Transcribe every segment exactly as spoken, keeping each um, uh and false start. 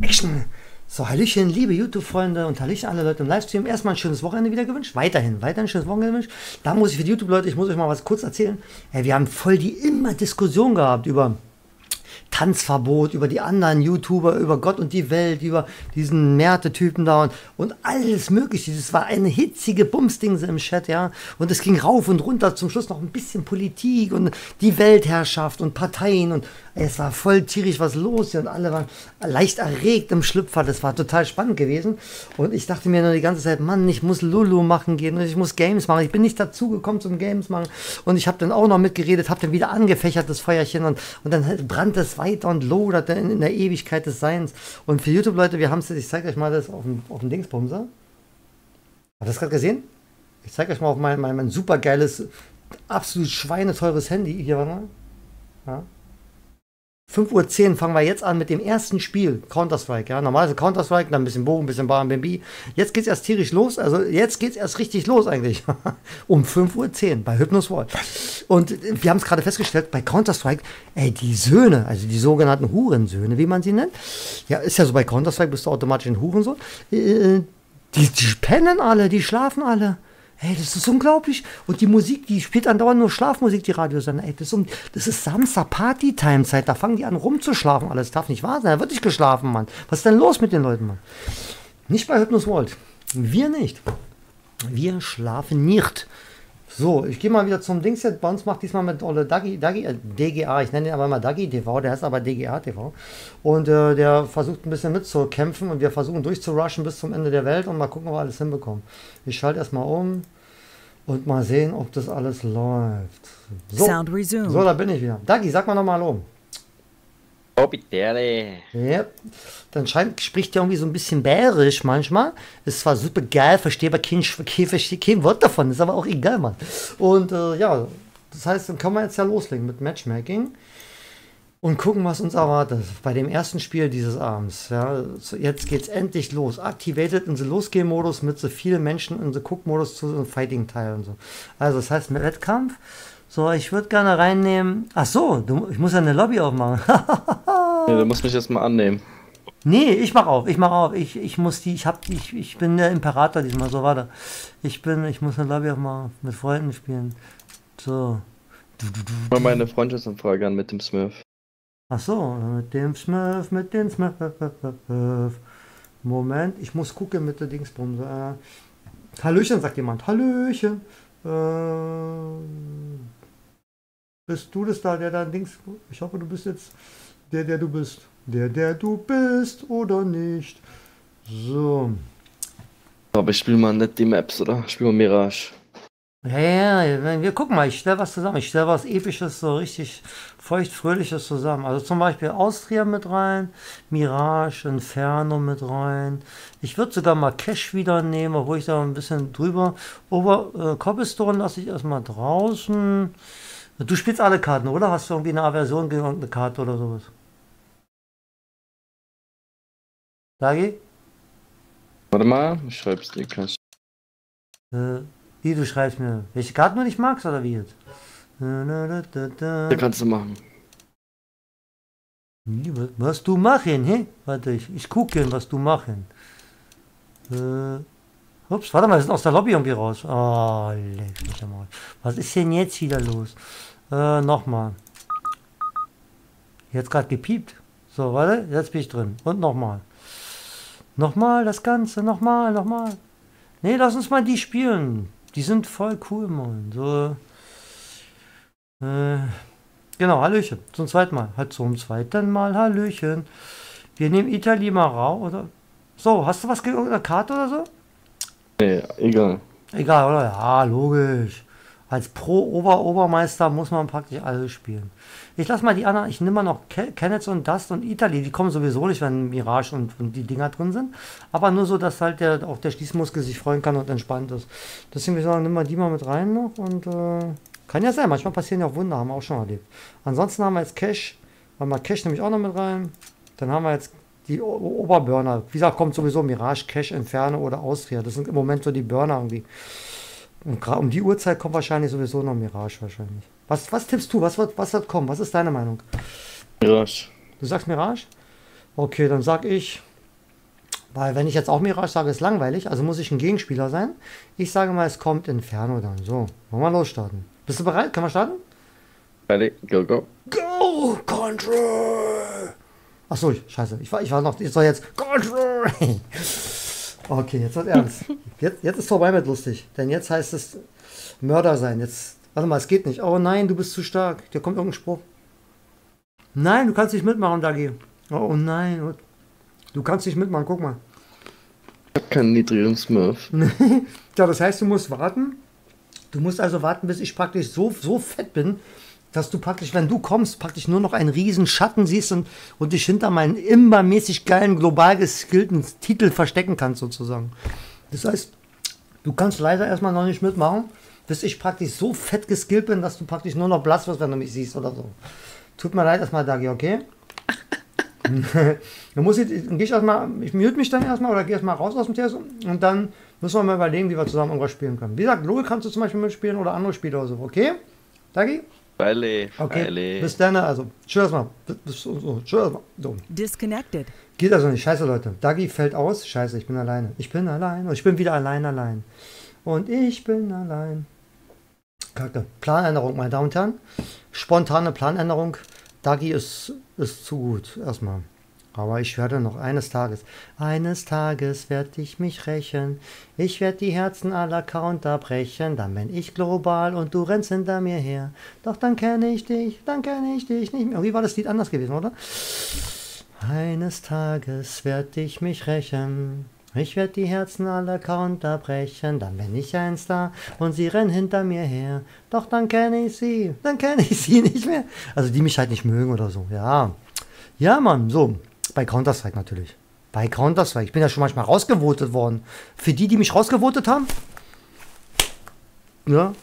Action! So, Hallöchen, liebe YouTube-Freunde und Hallöchen alle Leute im Livestream. Erstmal ein schönes Wochenende wieder gewünscht. Weiterhin, weiterhin ein schönes Wochenende gewünscht. Da muss ich für die YouTube-Leute, ich muss euch mal was kurz erzählen. Ja, wir haben voll die immer Diskussion gehabt über Tanzverbot, über die anderen YouTuber, über Gott und die Welt, über diesen Märte-Typen da und, und alles mögliche. Das war eine hitzige Bumsdingse im Chat, ja. Und es ging rauf und runter, zum Schluss noch ein bisschen Politik und die Weltherrschaft und Parteien und es war voll tierisch was los hier und alle waren leicht erregt im Schlüpfer. Das war total spannend gewesen. Und ich dachte mir nur die ganze Zeit, Mann, ich muss Lulu machen gehen und ich muss Games machen. Ich bin nicht dazu gekommen zum Games machen. Und ich habe dann auch noch mitgeredet, habe dann wieder angefächert, das Feuerchen. Und, und dann halt brannte es weiter und loderte in, in der Ewigkeit des Seins. Und für YouTube-Leute, wir haben es, ich zeige euch mal das auf dem, auf dem Dingsbumser. Habt ihr das gerade gesehen? Ich zeige euch mal auf mein, mein, mein super geiles, absolut schweineteures Handy. Hier, warte mal. Ja. fünf Uhr zehn fangen wir jetzt an mit dem ersten Spiel, Counter-Strike, ja, normalerweise Counter-Strike, dann ein bisschen Bogen, ein bisschen Bar, B M B. Jetzt geht's erst tierisch los, also jetzt geht's erst richtig los eigentlich, um fünf Uhr zehn bei Hypnos Wall. Und wir haben es gerade festgestellt, bei Counter-Strike, ey, die Söhne, also die sogenannten Hurensöhne, wie man sie nennt, ja, ist ja so, bei Counter-Strike bist du automatisch ein Hurensohn, äh, die, die pennen alle, die schlafen alle. Ey, das ist unglaublich. Und die Musik, die spielt andauernd nur Schlafmusik, die Radiosender. Ey, das ist, um, das ist Samstag Party-Time-Zeit. Da fangen die an rumzuschlafen. Alles darf nicht wahr sein. Da wird nicht geschlafen, Mann. Was ist denn los mit den Leuten, Mann? Nicht bei Hypnos World. Wir nicht. Wir schlafen nicht. So, ich gehe mal wieder zum Dings jetzt. Bei uns macht diesmal mit Olle Dagi, Dagi, äh, D G A, ich nenne ihn aber mal Dagi T V, der heißt aber D G A T V. Und äh, der versucht ein bisschen mitzukämpfen und wir versuchen durchzurushen bis zum Ende der Welt und mal gucken, ob wir alles hinbekommen. Ich schalte erstmal um und mal sehen, ob das alles läuft. So, so da bin ich wieder. Dagi, sag mal nochmal Hallo. Oh, bitte. Ja, dann scheint, spricht der irgendwie so ein bisschen bärisch manchmal. Ist zwar super geil, verstehe aber kein, kein, verstehe kein Wort davon, ist aber auch egal, Mann. Und äh, ja, das heißt, dann können wir jetzt ja loslegen mit Matchmaking und gucken, was uns erwartet bei dem ersten Spiel dieses Abends. Ja, so, jetzt geht's endlich los. Activated in the Losgehen-Modus mit so vielen Menschen in the Cook-Modus zu so Fighting-Teil und so. Also, das heißt, mit Wettkampf. So, ich würde gerne reinnehmen. Ach so, du, ich muss ja eine Lobby aufmachen. Ja, du musst mich jetzt mal annehmen. Nee, ich mach auf, ich mach auf. Ich, ich muss die, ich hab, ich, ich bin der Imperator diesmal. So, warte. Ich bin, ich muss eine Lobby aufmachen, mit Freunden spielen. So. Mal meine Freundschaftsanfrage an mit dem Smurf. Ach so, mit dem Smurf, mit dem Smurf. Moment, ich muss gucken mit der Dingsbumse. Äh, Hallöchen, sagt jemand. Hallöchen. Äh, bist du das da, der da Dings? Ich hoffe, du bist jetzt der, der du bist. Der, der du bist oder nicht. So. Aber ich spiele mal nicht die Maps, oder? Ich spiele mal Mirage. Ja, ja, ja, wir gucken mal, ich stelle was zusammen. Ich stelle was Episches, so richtig feucht-fröhliches zusammen. Also zum Beispiel Austria mit rein, Mirage, Inferno mit rein. Ich würde sogar mal Cash wieder nehmen, obwohl ich da ein bisschen drüber. Ober äh, Cobblestone lasse ich erstmal draußen. Du spielst alle Karten, oder? Hast du irgendwie eine Aversion gegen irgendeine Karte oder sowas? Dagi? Warte mal, ich schreib's dir. Kannst Äh, wie, du schreibst mir, welche Karten du nicht magst, oder wie jetzt? Da kannst du machen. Was du machen, hä? Warte, ich, ich gucke, was du machen. Äh, ups, warte mal, wir sind aus der Lobby irgendwie raus. Oh, leck mich mal. Was ist denn jetzt wieder los? Äh, nochmal. Jetzt gerade gepiept. So, warte, jetzt bin ich drin. Und nochmal. Nochmal das Ganze, nochmal, nochmal. Nee, lass uns mal die spielen. Die sind voll cool, Mann. So. Äh, genau, Hallöchen. Zum zweiten Mal. Halt zum zweiten Mal, Hallöchen. Wir nehmen Italy mal raus, oder? So, hast du was gegen irgendeine Karte oder so? Nee, egal. Egal, oder? Ja, logisch. Als Pro-Ober-Obermeister muss man praktisch alles spielen. Ich lasse mal die anderen, ich nehme mal noch Kenneth und Dust und Italy, die kommen sowieso nicht, wenn Mirage und, und die Dinger drin sind. Aber nur so, dass halt der, auch der Schließmuskel sich freuen kann und entspannt ist. Deswegen würde ich sagen, nimm mal die mal mit rein noch und äh, kann ja sein, manchmal passieren ja auch Wunder, haben wir auch schon erlebt. Ansonsten haben wir jetzt Cash, haben wir Cash nämlich auch noch mit rein. Dann haben wir jetzt die o Oberburner. Wie gesagt, kommt sowieso Mirage, Cash, Inferno oder Austria. Das sind im Moment so die Burner irgendwie. Und gerade um die Uhrzeit kommt wahrscheinlich sowieso noch Mirage wahrscheinlich. Was, was tippst du? Was wird, was wird kommen? Was ist deine Meinung? Mirage. Du sagst Mirage? Okay, dann sag ich Weil wenn ich jetzt auch Mirage sage, ist langweilig, also muss ich ein Gegenspieler sein. Ich sage mal, es kommt Inferno dann. So, wollen wir losstarten. Bist du bereit? Können wir starten? Ready, go, go. Go, Control! Achso, scheiße, ich war, ich war noch, ich soll jetzt Control! Okay, jetzt wird ernst. Jetzt, jetzt ist vorbei mit lustig, denn jetzt heißt es Mörder sein. Jetzt, warte mal, es geht nicht. Oh nein, du bist zu stark. Dir kommt irgendein Spruch. Nein, du kannst nicht mitmachen, Dagi. Oh, oh nein, du kannst nicht mitmachen, guck mal. Ich hab keinen niedrigen Smurf. Ja, das heißt, du musst warten. Du musst also warten, bis ich praktisch so, so fett bin, dass du praktisch, wenn du kommst, praktisch nur noch einen riesen Schatten siehst und, und dich hinter meinen immer mäßig geilen, global geskillten Titel verstecken kannst, sozusagen. Das heißt, du kannst leider erstmal noch nicht mitmachen, bis ich praktisch so fett geskillt bin, dass du praktisch nur noch blass wirst, wenn du mich siehst oder so. Tut mir leid erstmal, Dagi, okay? Dann muss ich, dann geh ich erstmal, ich mute mich dann erstmal oder gehe erstmal raus aus dem Test und dann müssen wir mal überlegen, wie wir zusammen irgendwas spielen können. Wie gesagt, LOL kannst du zum Beispiel mitspielen oder andere Spiele oder so, okay? Dagi? Weile, Okay, Weile. bis dann, also, tschüss erstmal. Bis, so, so, tschüss erstmal. So. Disconnected. Geht also nicht, scheiße Leute. Dagi fällt aus, scheiße, ich bin alleine. Ich bin allein und ich bin wieder allein, allein. Und ich bin allein. Kacke. Planänderung, meine Damen und Herren. Spontane Planänderung. Dagi ist, ist zu gut, erstmal. Aber ich werde noch eines Tages, eines Tages werde ich mich rächen. Ich werde die Herzen aller Counter brechen. Dann bin ich global und du rennst hinter mir her. Doch dann kenne ich dich, dann kenne ich dich nicht mehr. Wie war das Lied anders gewesen, oder? Eines Tages werde ich mich rächen. Ich werde die Herzen aller Counter brechen. Dann bin ich ein Star und sie rennen hinter mir her. Doch dann kenne ich sie, dann kenne ich sie nicht mehr. Also die mich halt nicht mögen oder so, ja. Ja, Mann, so. Bei Counter-Strike natürlich. Bei Counter-Strike. Ich bin ja schon manchmal rausgevotet worden. Für die, die mich rausgevotet haben. Ja.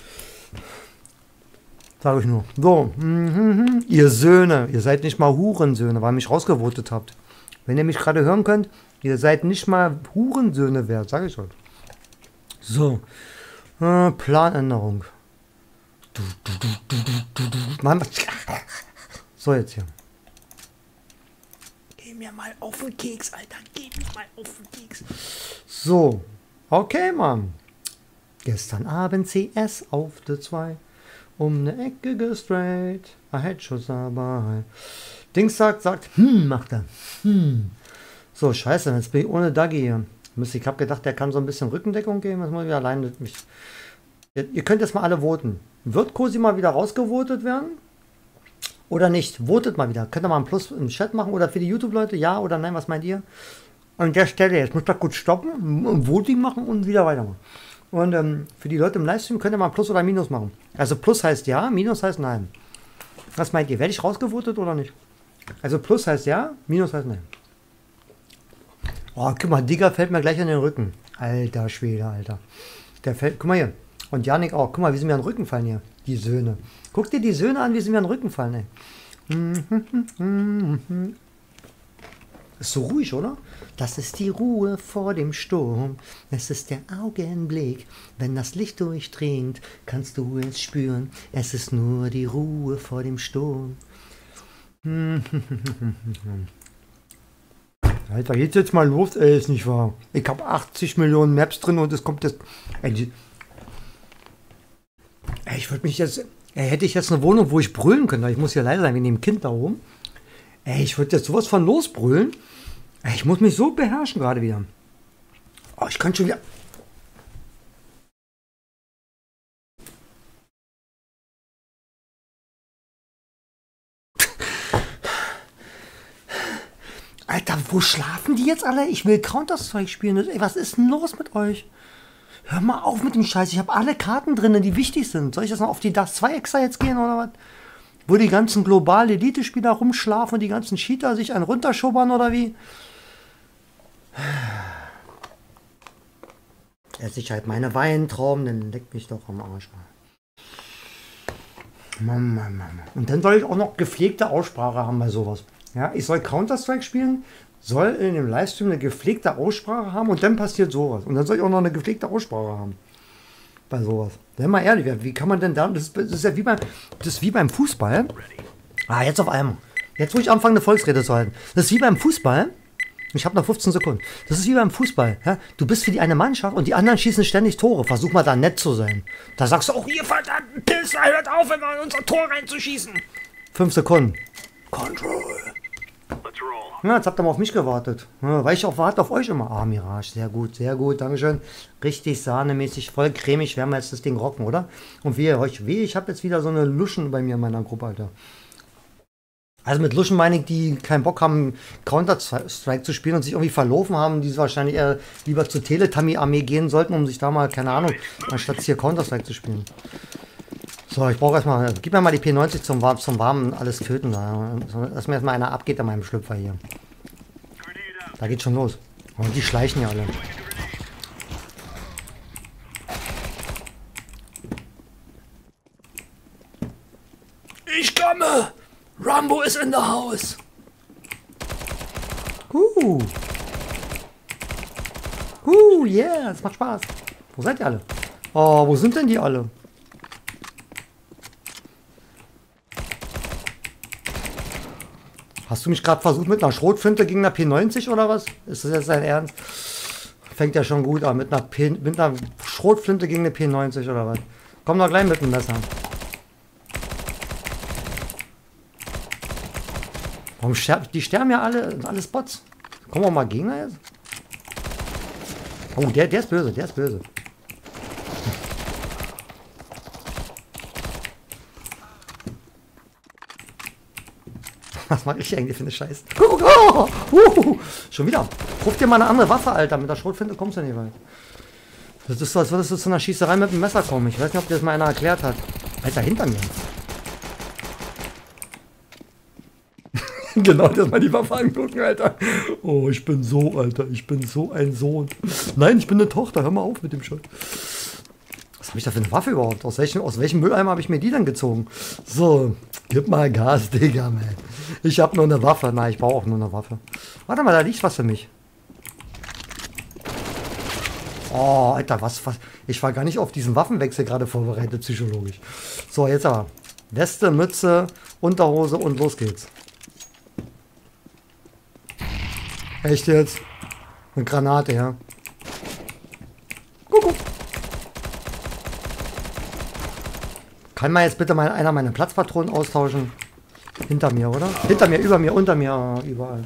Sag ich nur. So. Mhm. Ihr Söhne. Ihr seid nicht mal Hurensöhne, weil ihr mich rausgevotet habt. Wenn ihr mich gerade hören könnt, ihr seid nicht mal Hurensöhne wert. Sag ich euch. So. Äh, Planänderung. Du, du, du, du, du, du, du. Mann. So, jetzt hier. Geh mir mal auf den Keks, Alter. Geh mir mal auf den Keks. So. Okay, Mann. Gestern Abend C S auf der zwei. Um ne Ecke gestraight. A Headschuss dabei. Dings sagt, sagt, hm, macht er. Hm. So, scheiße, jetzt bin ich ohne Dagi hier. Ich hab gedacht, der kann so ein bisschen Rückendeckung geben. Das muss ich alleine mit mich. Ihr, ihr könnt jetzt mal alle voten. Wird Cosi mal wieder rausgevotet werden? Oder nicht? Votet mal wieder. Könnt ihr mal ein Plus im Chat machen? Oder für die YouTube-Leute, ja oder nein? Was meint ihr? An der Stelle, jetzt müsst ihr kurz stoppen, ein Voting machen und wieder weitermachen. Und ähm, für die Leute im Livestream könnt ihr mal ein Plus oder ein Minus machen. Also Plus heißt ja, Minus heißt nein. Was meint ihr? Werde ich rausgevotet oder nicht? Also Plus heißt ja, Minus heißt nein. Oh, guck mal, Digger fällt mir gleich an den Rücken. Alter Schwede, Alter. Der fällt, guck mal hier. Und Janik auch. Guck mal, wie sie mir an den Rücken fallen hier. Die Söhne. Guck dir die Söhne an, wie sie mir an den Rücken fallen, ey. Ist so ruhig, oder? Das ist die Ruhe vor dem Sturm. Es ist der Augenblick. Wenn das Licht durchdringt, kannst du es spüren. Es ist nur die Ruhe vor dem Sturm. Alter, geht's jetzt mal los? Ey, ist nicht wahr. Ich habe achtzig Millionen Maps drin und es kommt jetzt... Ey, ich würde mich jetzt... Ey, hätte ich jetzt eine Wohnung, wo ich brüllen könnte, ich muss hier leider sein, wegen dem Kind da oben. Ey, ich würde jetzt sowas von losbrüllen. Ey, ich muss mich so beherrschen gerade wieder. Oh, ich kann schon wieder... Alter, wo schlafen die jetzt alle? Ich will Counter-Strike spielen. Ey, was ist denn los mit euch? Hör mal auf mit dem Scheiß. Ich habe alle Karten drin, die wichtig sind. Soll ich das noch auf die Dust zwei extra jetzt gehen oder was? Wo die ganzen globalen Elite-Spieler rumschlafen und die ganzen Cheater sich einen runterschubbern oder wie? Esse ich halt meine Weintrauben, dann leckt mich doch am Arsch. Mann, Mann, Mann. Und dann soll ich auch noch gepflegte Aussprache haben bei sowas. Ja, ich soll Counter-Strike spielen, soll in dem Livestream eine gepflegte Aussprache haben und dann passiert sowas. Und dann soll ich auch noch eine gepflegte Aussprache haben. Bei sowas. Wenn mal ehrlich, wie kann man denn da, das ist, das ist ja wie beim, das ist wie beim Fußball. Ah, jetzt auf einmal. Jetzt, wo ich anfange, eine Volksrede zu halten. Das ist wie beim Fußball. Ich habe noch fünfzehn Sekunden. Das ist wie beim Fußball. Ja? Du bist für die eine Mannschaft und die anderen schießen ständig Tore. Versuch mal da nett zu sein. Da sagst du auch, ihr verdammten Pisser, hört auf, immer in unser Tor reinzuschießen. Fünf Sekunden. Control. Ja, jetzt habt ihr mal auf mich gewartet. Ja, weil ich auch warte auf euch immer. Ah, Mirage, sehr gut, sehr gut, Dankeschön. Richtig sahnemäßig, voll cremig werden wir jetzt das Ding rocken, oder? Und wie ihr euch weh, ich habe jetzt wieder so eine Luschen bei mir in meiner Gruppe, Alter. Also mit Luschen meine ich, die keinen Bock haben, Counter-Strike zu spielen und sich irgendwie verlaufen haben, die wahrscheinlich eher lieber zur Teletubby-Armee gehen sollten, um sich da mal, keine Ahnung, anstatt hier Counter-Strike zu spielen. So, ich brauche erstmal, gib mir mal die P neunzig zum, zum Warmen alles töten. Da. Dass mir erstmal einer abgeht an meinem Schlüpfer hier. Da geht schon los. Und die schleichen ja alle. Ich komme! Rambo ist in the house! Uh! Uh, yeah, das macht Spaß. Wo seid ihr alle? Oh, wo sind denn die alle? Hast du mich gerade versucht mit einer Schrotflinte gegen eine P neunzig oder was? Ist das jetzt dein Ernst? Fängt ja schon gut an. Mit einer, P mit einer Schrotflinte gegen eine P neunzig oder was? Komm doch gleich mit dem Messer. Warum sterben die sterben ja alle? Sind alles Bots. Kommen wir mal Gegner jetzt? Oh, der, der ist böse, der ist böse. Was mache ich eigentlich für eine Scheiße? Oh, oh, uh, schon wieder. Ruf dir mal eine andere Waffe, Alter. Mit der Schrotflinte kommst du nicht weit. Das ist so, als würdest du zu einer Schießerei mit dem Messer kommen. Ich weiß nicht, ob dir das mal einer erklärt hat. Alter, hinter mir. Genau, das mal die Waffe angucken, Alter. Oh, ich bin so, Alter. Ich bin so ein Sohn. Nein, ich bin eine Tochter. Hör mal auf mit dem Scheiß. Was habe ich da für eine Waffe überhaupt? Aus welchem, aus welchem Mülleimer habe ich mir die dann gezogen? So, gib mal Gas, Digga, man. Ich habe nur eine Waffe. Nein, ich brauche auch nur eine Waffe. Warte mal, da liegt was für mich. Oh, Alter, was, was? Ich war gar nicht auf diesen Waffenwechsel gerade vorbereitet, psychologisch. So, jetzt aber. Weste, Mütze, Unterhose und los geht's. Echt jetzt? Eine Granate, ja. Kuckuck. Kann mal jetzt bitte mal einer meine Platzpatronen austauschen? Hinter mir, oder? Hinter mir, über mir, unter mir, überall.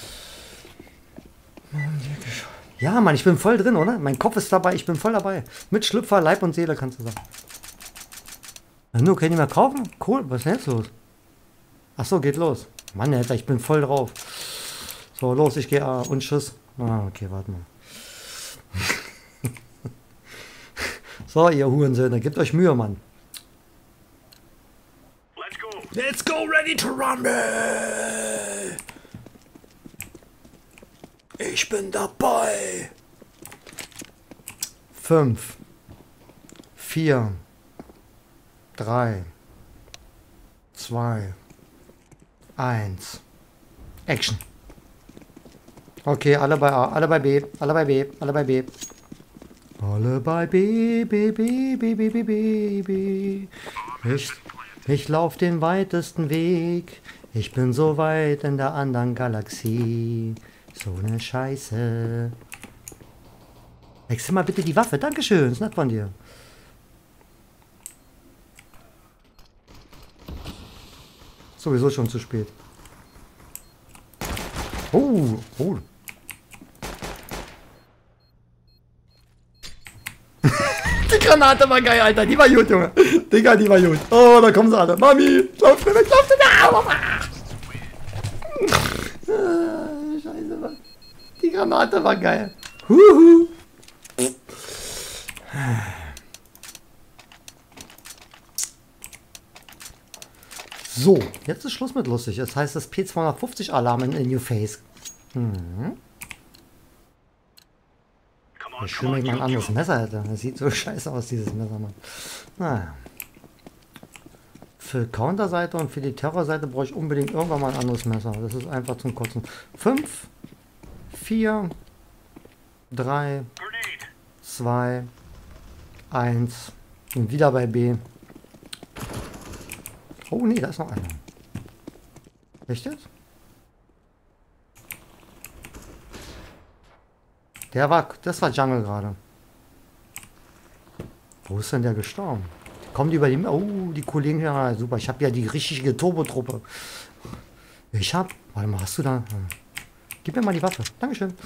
Ja, Mann, ich bin voll drin, oder? Mein Kopf ist dabei, ich bin voll dabei. Mit Schlüpfer, Leib und Seele, kannst du sagen. Nur, kann ich mehr kaufen? Cool, was ist denn jetzt los? Achso, geht los. Mann, Alter, ich bin voll drauf. So, los, ich gehe. Ah, und Schuss. Ah, okay, warte mal. So, ihr Hurensöhne, gebt euch Mühe, Mann. Let's go. Let's go, ready to rumble. Ich bin dabei. Fünf. Vier. Drei. Zwei. Eins. Action. Okay, alle bei A, alle bei B, alle bei B, alle bei B. Alle bei B, B, B, B, B, B, B, B. Ich, ich lauf den weitesten Weg. Ich bin so weit in der anderen Galaxie. So eine Scheiße. Wechsel mal bitte die Waffe. Dankeschön, ist nett von dir. Sowieso schon zu spät. Oh, oh. Die Granate war geil, Alter. Die war gut, Junge. Digga, die war gut. Oh, da kommen sie alle. Mami, lauf schnell weg, lauf schnell weg. Scheiße, Mann. Die Granate war geil. Huhu. So, jetzt ist Schluss mit lustig. Das heißt, das P zweihundertfünfzig Alarm in, in your face. Hm. Ja, schön, wenn ich mal ein anderes Messer hätte. Das sieht so scheiße aus, dieses Messer, Mann. Naja. Für Counterseite und für die Terrorseite brauche ich unbedingt irgendwann mal ein anderes Messer. Das ist einfach zum Kotzen. fünf, vier, drei, zwei, eins. Und wieder bei B. Oh nee, da ist noch einer. Echt jetzt? Der war, das war Jungle gerade. Wo ist denn der gestorben? Kommen die über die... Oh, die Kollegen... Ja, super. Ich habe ja die richtige Turbo-Truppe. Ich hab... Warte mal, hast du da... Gib mir mal die Waffe. Dankeschön.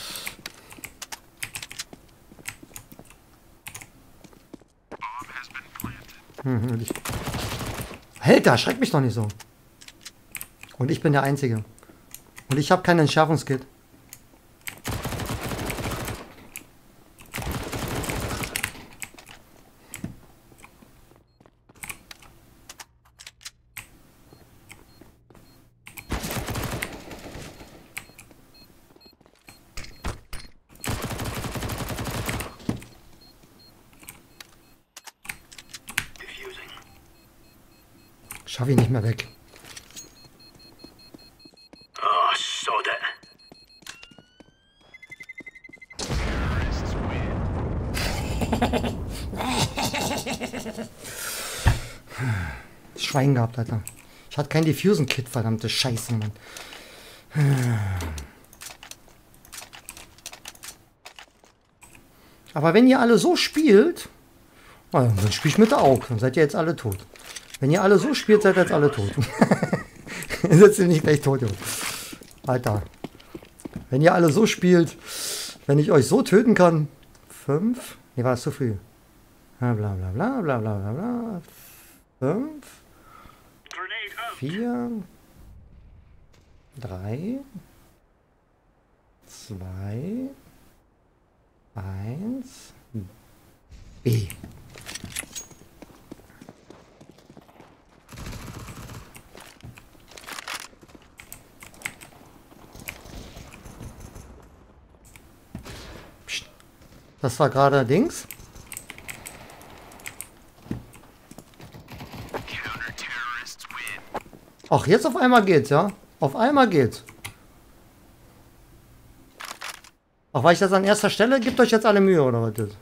Hm, ich... Alter, schreck mich doch nicht so. Und ich bin der Einzige. Und ich habe keinen Entschärfungskit. Schaffe ich nicht mehr weg. Oh, soda. Schwein gehabt, Alter. Ich hatte kein Diffusion-Kit, verdammte Scheiße, Mann. Aber wenn ihr alle so spielt, dann spiele ich mit der Aug, dann seid ihr jetzt alle tot. Wenn ihr alle so spielt, seid ihr jetzt alle tot. Ihr seid nicht gleich tot, Junge. Alter. Wenn ihr alle so spielt, wenn ich euch so töten kann. Fünf? Nee, war es zu früh. Bla bla bla bla bla bla bla bla. Fünf. Vier. Drei. Zwei. Eins. B. Das war gerade Dings. Ach, jetzt auf einmal geht's, ja? Auf einmal geht's. Ach, weil ich das an erster Stelle, gebt euch jetzt alle Mühe, oder was ist?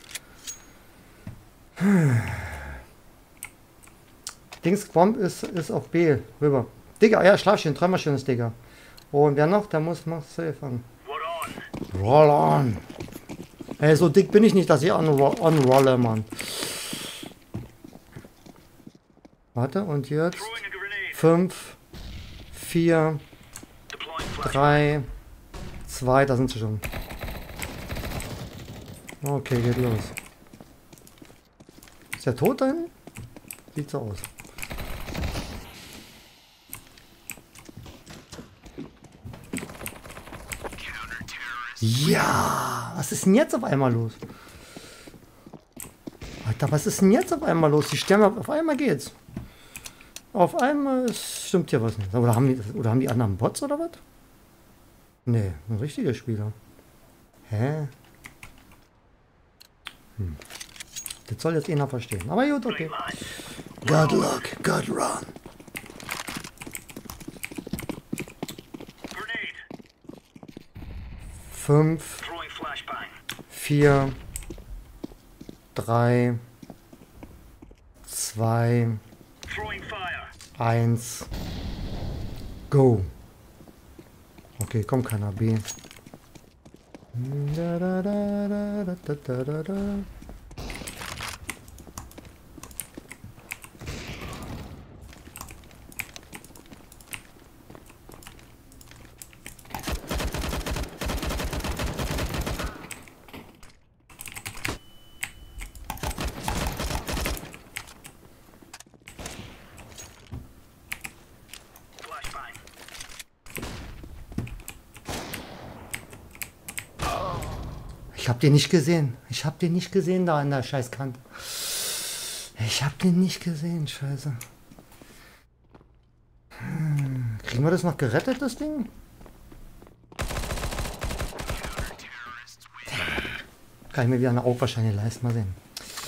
Dingsbomb ist, ist auf B, rüber. Digga, ja, Schlafchen, dreimal schönes Digga. Und wer noch? Der muss noch safe haben. Roll on. Ey, so dick bin ich nicht, dass ich unrolle, Mann. Warte, und jetzt fünf, vier, drei, zwei, da sind sie schon. Okay, geht los. Ist der tot dahin? Sieht so aus. Ja, was ist denn jetzt auf einmal los? Alter, was ist denn jetzt auf einmal los? Die sterben, auf einmal geht's. Auf einmal stimmt hier was nicht. Oder haben die, oder haben die anderen Bots oder was? Nee, ein richtiger Spieler. Hä? Hm. Das soll jetzt einer verstehen. Aber gut, okay. God luck, God run. Fünf, vier, drei, zwei, eins, go. Okay, kommt keiner. B. Da, da, da, da, da, da, da, da. Ich hab den nicht gesehen. Ich hab den nicht gesehen da an der Scheißkante. Ich hab den nicht gesehen, scheiße. Hm. Kriegen wir das noch gerettet, das Ding? Kann ich mir wieder eine Auge wahrscheinlich leisten. Mal sehen.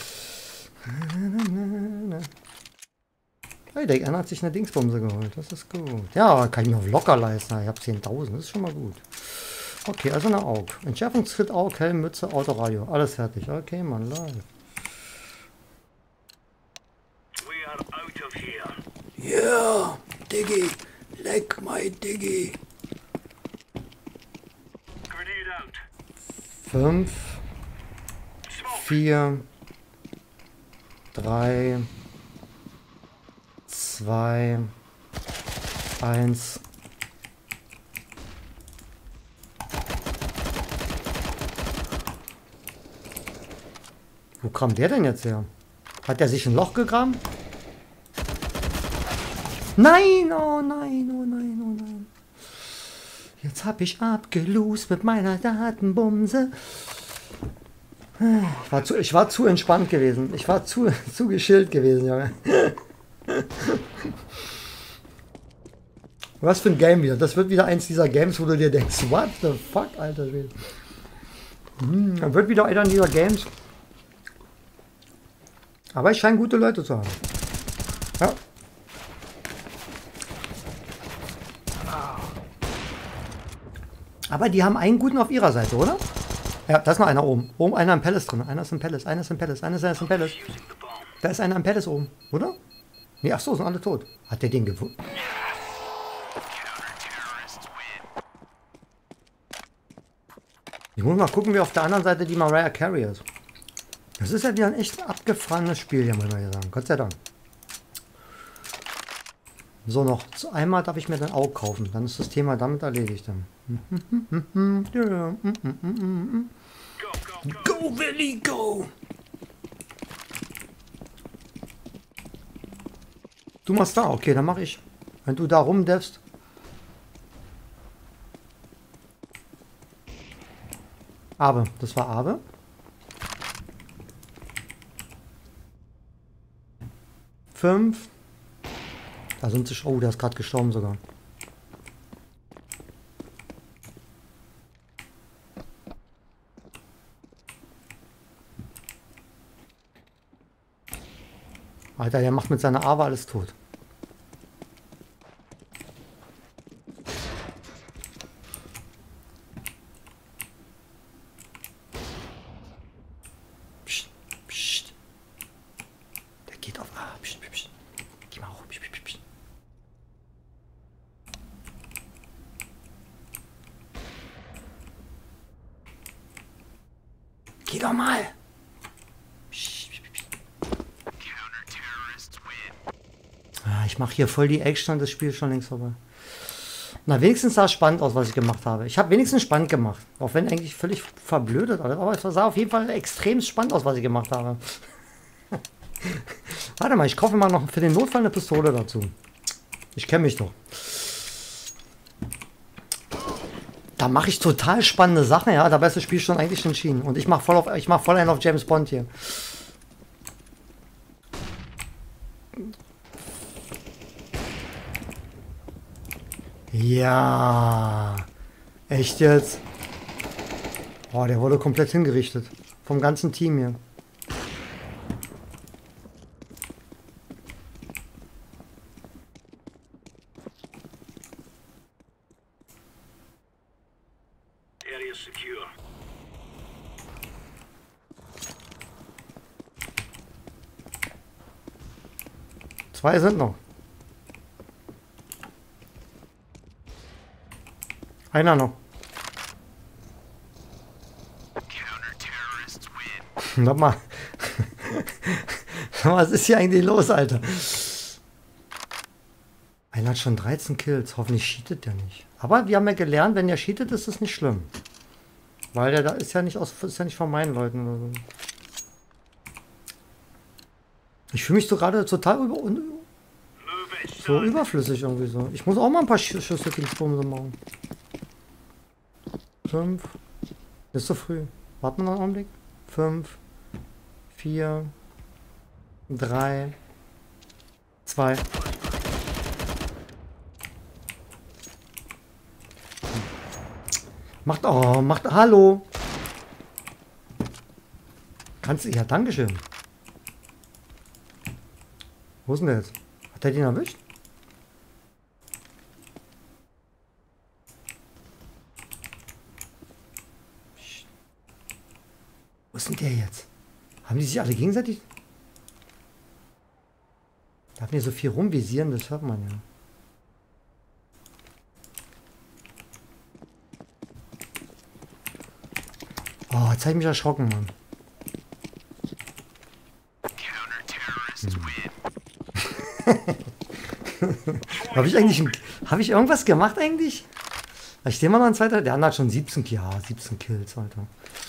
Hey, der einer hat sich eine Dingsbombe geholt. Das ist gut. Ja, kann ich mir locker leisten. Ich habe zehntausend. Das ist schon mal gut. Okay, also eine Aug. Entschärfungskit, Aug, Helm, Mütze, Autoradio. Alles fertig. Okay, man, läuft. Yeah, Diggy. Leck my Diggy. Fünf, vier, drei, zwei, eins. Wo kam der denn jetzt her? Hat er sich ein Loch gegraben? Nein, oh nein, oh nein, oh nein. Jetzt hab ich abgelost mit meiner Datenbumse. Ich war zu, ich war zu entspannt gewesen. Ich war zu, zu geschillt gewesen, Junge. Was für ein Game wieder. Das wird wieder eins dieser Games, wo du dir denkst, what the fuck, Alter. Hm, dann wird wieder einer dieser Games. Aber ich scheine gute Leute zu haben. Ja. Aber die haben einen guten auf ihrer Seite, oder? Ja, da ist noch einer oben. Oben einer im Palace drin. Einer ist im Palace, einer ist im Palace, einer ist im Palace. Da ist einer im Palace oben, oder? Nee, ach so, sind alle tot. Hat der den gefunden? Ich muss mal gucken, wie auf der anderen Seite die Mariah Carey ist. Das ist ja wieder ein echt abgefahrenes Spiel hier, muss man hier sagen. Gott sei Dank. So, noch einmal darf ich mir den Auge kaufen. Dann ist das Thema damit erledigt. Dann. Go, Willi, go! Du machst da, okay, dann mache ich. Wenn du da rumdeffst. Abe, das war Abe. Fünf. Da sind sie. Oh, der ist gerade gestorben sogar. Alter, der macht mit seiner Ava alles tot. Psst, psst. Der geht auf A. Psst, psst. Geh mal hoch. Psst, psst, psst. Geh doch mal. Ich mache hier voll die Action und das Spiel ist schon längst vorbei. Na, wenigstens sah es spannend aus, was ich gemacht habe. Ich habe wenigstens spannend gemacht. Auch wenn eigentlich völlig verblödet alles. Aber es sah auf jeden Fall extrem spannend aus, was ich gemacht habe. Warte mal, ich kaufe mal noch für den Notfall eine Pistole dazu. Ich kenne mich doch. Da mache ich total spannende Sachen, ja. Dabei ist das Spiel schon eigentlich entschieden. Und ich mache voll auf, ich mache voll einen auf James Bond hier. Ja, echt jetzt? Oh, der wurde komplett hingerichtet. Vom ganzen Team hier. Area secure. Zwei sind noch. Einer noch. Sag mal. Sag mal, was ist hier eigentlich los, Alter? Einer hat schon dreizehn Kills. Hoffentlich cheatet der nicht. Aber wir haben ja gelernt, wenn der cheatet, ist das nicht schlimm. Weil der da ist ja nicht aus, ist ja nicht von meinen Leuten oder so. Ich fühle mich so gerade total über, so überflüssig irgendwie so. Ich muss auch mal ein paar Sch Schüsse Dingsbumse machen. Fünf. Ist so früh. Warten wir noch einen Augenblick. Fünf. Vier. Drei. Zwei. Macht, oh, macht, hallo. Kannst du, ja, dankeschön. Wo ist denn der jetzt? Hat der den erwischt? Wo ist denn der jetzt? Haben die sich alle gegenseitig? Darf nicht so viel rumvisieren, das hört man ja. Oh, jetzt habe ich mich erschrocken, Mann. Hm. Habe ich eigentlich... Habe ich irgendwas gemacht eigentlich? Ich stehe mal noch ein zweiter... Der andere hat schon siebzehn... Ja, siebzehn Kills, Alter.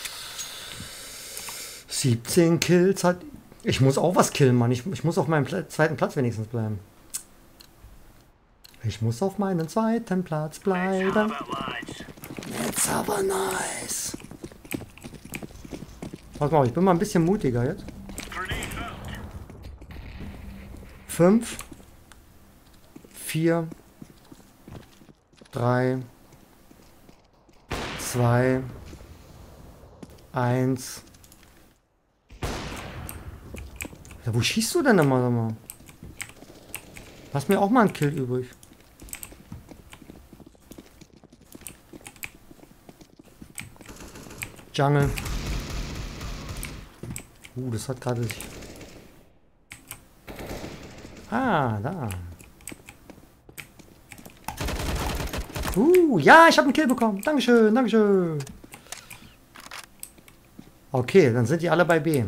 siebzehn Kills hat... Ich muss auch was killen, Mann. Ich, ich muss auf meinem Pla zweiten Platz wenigstens bleiben. Ich muss auf meinem zweiten Platz bleiben. Jetzt aber nice. Pass mal auf, ich bin mal ein bisschen mutiger jetzt. Fünf. Vier. Drei. Zwei. Eins. Ja, wo schießt du denn immer? Mal? Lass mir auch mal einen Kill übrig. Jungle. Uh, das hat gerade sich... Ah, da. Uh, ja, ich habe einen Kill bekommen. Dankeschön, Dankeschön. Okay, dann sind die alle bei B.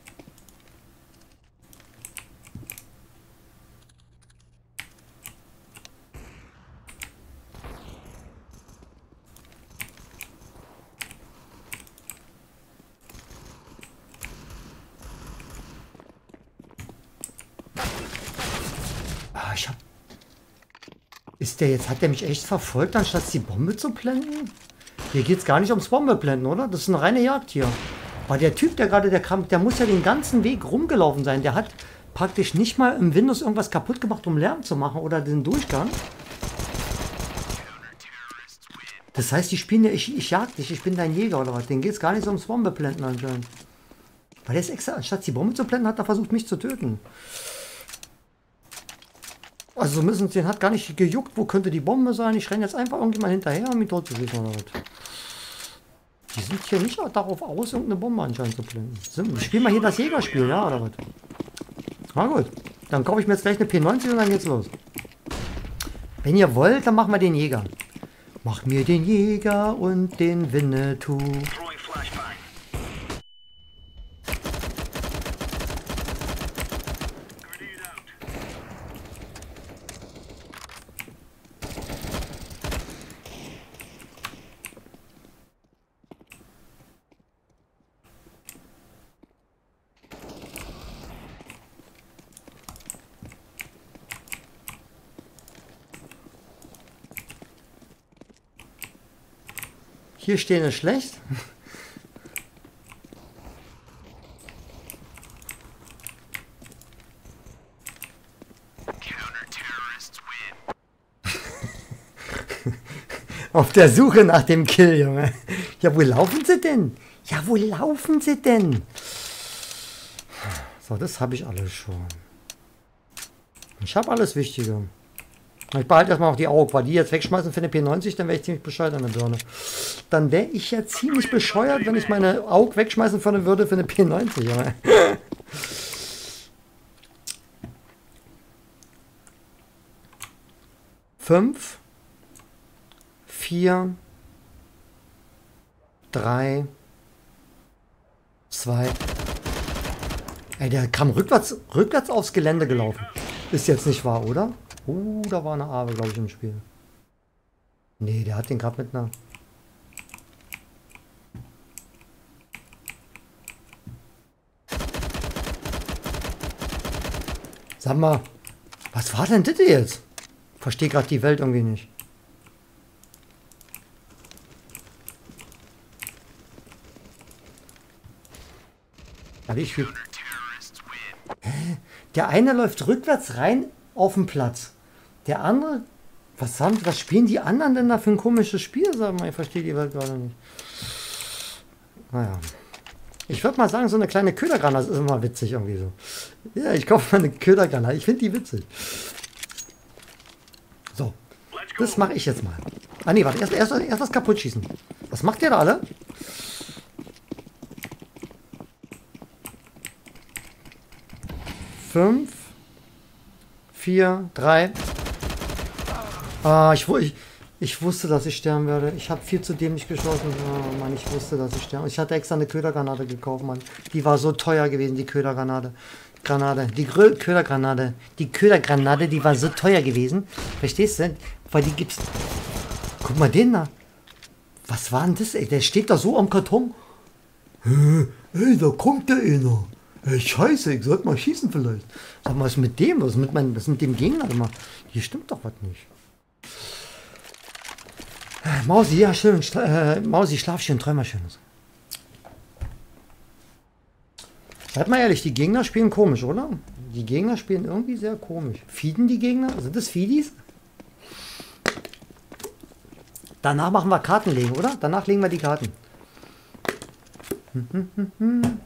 Ich hab... Ist der jetzt, hat der mich echt verfolgt, anstatt die Bombe zu blenden? Hier geht es gar nicht ums Bombe blenden, oder? Das ist eine reine Jagd hier. Aber der Typ, der gerade, der kam, der muss ja den ganzen Weg rumgelaufen sein. Der hat praktisch nicht mal im Windows irgendwas kaputt gemacht, um Lärm zu machen oder den Durchgang. Das heißt, die spielen ja, ich, ich jag dich, ich bin dein Jäger oder was. Denen geht es gar nicht so ums Bombe blenden anscheinend. Weil der ist extra, anstatt die Bombe zu blenden, hat er versucht, mich zu töten. Also müssen den hat gar nicht gejuckt, wo könnte die Bombe sein. Ich renne jetzt einfach irgendjemand hinterher, um ihn tot zu schießen oder was. Die sind hier nicht darauf aus, irgendeine Bombe anscheinend zu blenden. Ich spiele mal hier das Jägerspiel, ja, oder was? Na gut, dann kaufe ich mir jetzt gleich eine P neunzig und dann geht's los. Wenn ihr wollt, dann machen wir den Jäger. Mach mir den Jäger und den Winnetou. Hier stehen ist schlecht. Auf der Suche nach dem Kill, Junge. Ja, wo laufen sie denn? Ja, wo laufen sie denn? So, das habe ich alles schon. Ich habe alles Wichtige. Ich behalte erstmal auch die Augen, weil die jetzt wegschmeißen für eine P neunzig, dann wäre ich ziemlich bescheuert an der Birne. Dann wäre ich ja ziemlich bescheuert, wenn ich meine Augen wegschmeißen würde für eine P neunzig. Junge. Fünf, vier, drei, zwei. Ey, der kam rückwärts, rückwärts aufs Gelände gelaufen. Ist jetzt nicht wahr, oder? Uh, da war eine Abe, glaube ich, im Spiel. Nee, der hat den gerade mit einer... Sag mal, was war denn das jetzt? Verstehe gerade die Welt irgendwie nicht. Ich Hä? Der eine läuft rückwärts rein auf den Platz. Der andere, was, haben, was spielen die anderen denn da für ein komisches Spiel? Sag mal, ich verstehe die Welt gerade nicht. Naja. Ich würde mal sagen, so eine kleine Ködergranate ist immer witzig irgendwie so. Ja, ich kaufe mal eine Ködergranate. Ich finde die witzig. So. Das mache ich jetzt mal. Ah nee, warte, erst, erst, erst was kaputt schießen. Was macht ihr da alle? Fünf. Vier, drei. Ah, ich, ich, Ich wusste, dass ich sterben werde. Ich habe viel zu dämlich geschossen. Oh Mann, ich wusste, dass ich sterbe. Ich hatte extra eine Ködergranate gekauft, Mann. Die war so teuer gewesen, die Ködergranate. Granate. Die Grö Ködergranate. Die Ködergranate, die war so teuer gewesen. Verstehst du? Weil die gibt's... Guck mal den da. Was war denn das, ey? Der steht da so am Karton. Ey, da kommt der einer. Ey, scheiße, ich sollte mal schießen vielleicht. Sag mal, was ist mit dem? Was ist mit, mein, was ist mit dem Gegner immer? Hier stimmt doch was nicht. Mausi, ja schön. Schla äh, Mausi, schlaf schön, träum mal schönes. Seid mal ehrlich, die Gegner spielen komisch, oder? Die Gegner spielen irgendwie sehr komisch. Fieden die Gegner? Sind das Fiedis? Danach machen wir Karten legen, oder? Danach legen wir die Karten. Hm, hm, hm, hm.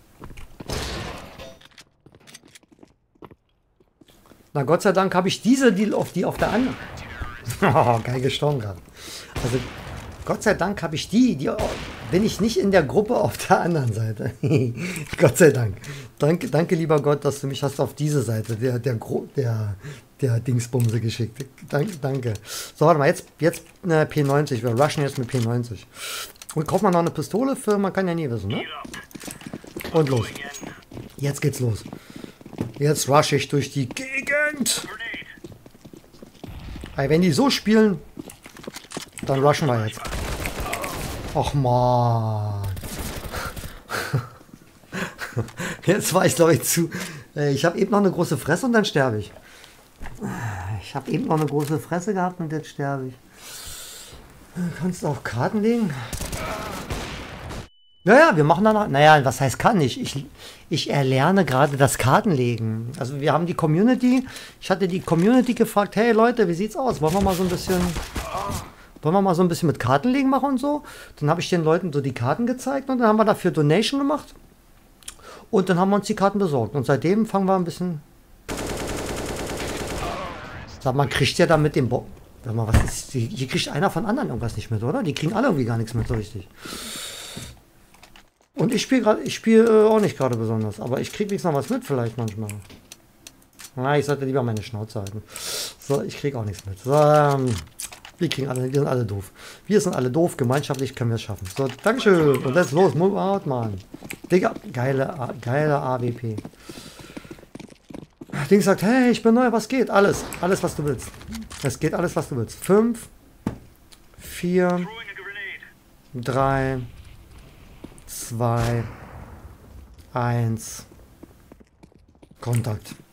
Na Gott sei Dank habe ich diese Deal auf die auf der anderen. Oh, geil gestorben gerade. Also Gott sei Dank habe ich die, die bin ich nicht in der Gruppe auf der anderen Seite. Gott sei Dank. Danke, danke lieber Gott, dass du mich hast auf diese Seite der der der der Dingsbumse geschickt. Danke, danke. So, warte mal, jetzt jetzt eine P neunzig. Wir rushen jetzt mit P neunzig. Und kauft man noch eine Pistole für, man kann ja nie wissen, ne? Und los. Jetzt geht's los. Jetzt rush ich durch die Gegend. Ey, wenn die so spielen, dann rushen wir jetzt. Och man. Jetzt war ich glaube ich zu. Ich habe eben noch eine große Fresse und dann sterbe ich. Ich habe eben noch eine große Fresse gehabt und jetzt sterbe ich. Kannst du auch Karten legen? Naja, wir machen dann. Naja, was heißt kann ich? Ich, ich erlerne gerade das Kartenlegen. Also wir haben die Community. Ich hatte die Community gefragt, hey Leute, wie sieht's aus? Wollen wir mal so ein bisschen. Wollen wir mal so ein bisschen mit Kartenlegen machen und so? Dann habe ich den Leuten so die Karten gezeigt und dann haben wir dafür Donation gemacht. Und dann haben wir uns die Karten besorgt. Und seitdem fangen wir ein bisschen. Sag mal, kriegt ja da mit dem Bo. Sag mal, was ist. Hier kriegt einer von anderen irgendwas nicht mit, oder? Die kriegen alle irgendwie gar nichts mit, so richtig. Und ich spiele gerade, ich spiele äh, auch nicht gerade besonders, aber ich kriege nichts noch was mit vielleicht manchmal. Na, ich sollte lieber meine Schnauze halten. So, ich kriege auch nichts mit. So, ähm, wir kriegen alle, wir sind alle doof. Wir sind alle doof, gemeinschaftlich können wir es schaffen. So, Dankeschön. Und jetzt los, move out, Mann. Digga, geile, geile A W P. Ding sagt, hey, ich bin neu, was geht? Alles, alles, was du willst. Es geht alles, was du willst. Fünf, vier, drei, zwei, eins, Kontakt.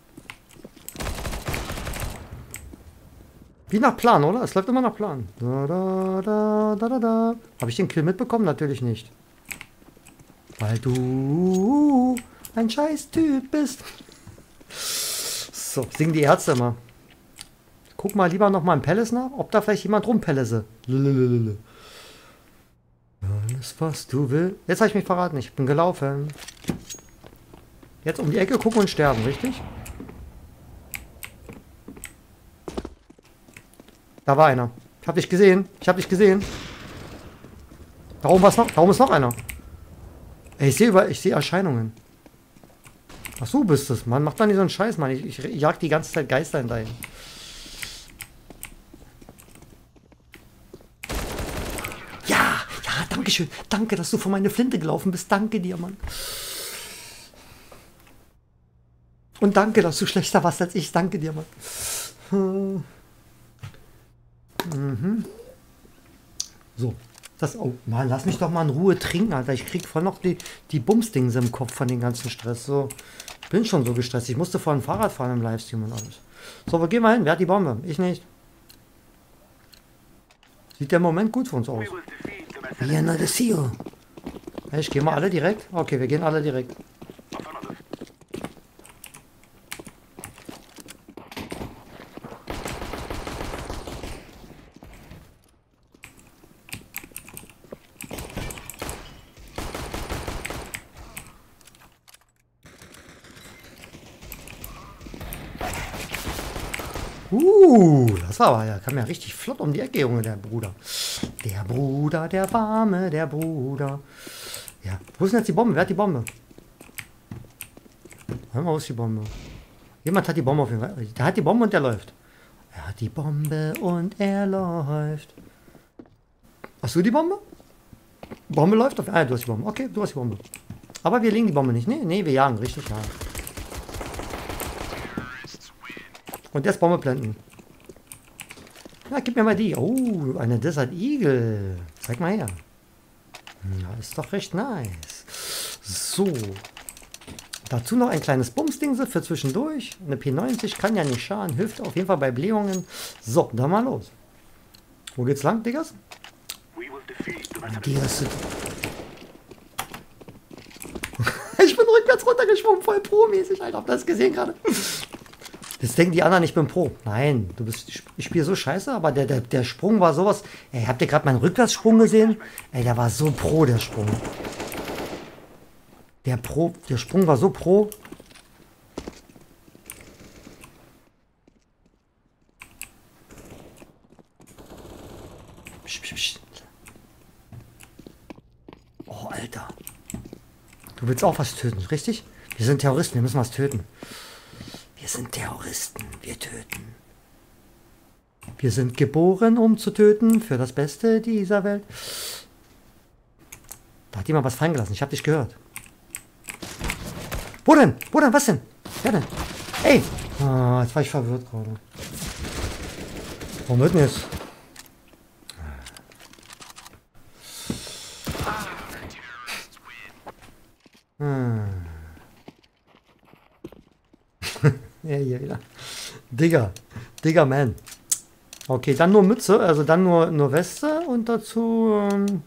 Wie nach Plan, oder? Es läuft immer nach Plan. Da, da, da, da, da, da. Habe ich den Kill mitbekommen? Natürlich nicht. Weil du ein scheiß Typ bist. So, singen die Ärzte immer. Guck mal lieber noch mal im Palace nach, ob da vielleicht jemand rumpellese. Alles, was du willst. Jetzt habe ich mich verraten. Ich bin gelaufen. Jetzt um die Ecke gucken und sterben, richtig? Da war einer. Ich habe dich gesehen. Ich habe dich gesehen. Da oben, noch, da oben ist noch einer. Ey, ich sehe über, ich sehe Erscheinungen. Ach so, bist es. Mann, mach doch nicht so einen Scheiß, Mann. Ich, ich jag die ganze Zeit Geister hinterher. Ja, ja, danke schön. Danke, dass du vor meine Flinte gelaufen bist. Danke dir, Mann. Und danke, dass du schlechter warst als ich. Danke dir, Mann. Mhm. So. Das, oh, Mann, lass mich doch mal in Ruhe trinken, Alter. Ich krieg voll noch die, die Bumsdings im Kopf von den ganzen Stress. So. Ich bin schon so gestresst. Ich musste vorhin Fahrrad fahren im Livestream und alles. So, wo gehen wir hin? Wer hat die Bombe? Ich nicht. Sieht der Moment gut für uns aus. Ja, na, das hier. Ich gehe mal alle direkt? Okay, wir gehen alle direkt. Uh, das war aber, ja, kam ja richtig flott um die Ecke, Junge, der Bruder. Der Bruder, der Warme, der Bruder. Ja, wo ist denn jetzt die Bombe? Wer hat die Bombe? Hör mal, wo ist die Bombe? Jemand hat die Bombe auf jeden Fall. Der hat die Bombe und der läuft. Er hat die Bombe und er läuft. Hast du die Bombe? Bombe läuft auf. Ah, du hast die Bombe. Okay, du hast die Bombe. Aber wir legen die Bombe nicht. Nee, nee, wir jagen. Richtig, ja. Und jetzt Bombe blenden. Ja, gib mir mal die. Oh, eine Desert Eagle. Zeig mal her. Ja, ist doch recht nice. So. Dazu noch ein kleines Bumsdingse für zwischendurch. Eine P neunzig kann ja nicht schaden. Hilft auf jeden Fall bei Blähungen. So, dann mal los. Wo geht's lang, Diggas? Diggas. Ich bin rückwärts runtergeschwommen, voll pro-mäßig, Alter. Habt ihr das gesehen gerade? Jetzt denken die anderen, ich bin Pro. Nein, du bist, ich spiele so scheiße, aber der, der, der Sprung war sowas. Ey, habt ihr gerade meinen Rückwärtssprung gesehen? Ey, der war so pro, der Sprung. Der Pro, der Sprung war so pro. Psch, psch, psch. Oh, Alter. Du willst auch was töten, richtig? Wir sind Terroristen, wir müssen was töten. Wir sind Terroristen, wir töten. Wir sind geboren, um zu töten, für das Beste dieser Welt. Da hat jemand was fallen gelassen, ich hab dich gehört. Wo denn? Wo denn? Was denn? Wer denn? Ey! Oh, jetzt war ich verwirrt gerade. Warum wird denn jetzt? Hm. Ja, hier wieder. Digga. Digga, man. Okay, dann nur Mütze, also dann nur, nur Weste und dazu... Ähm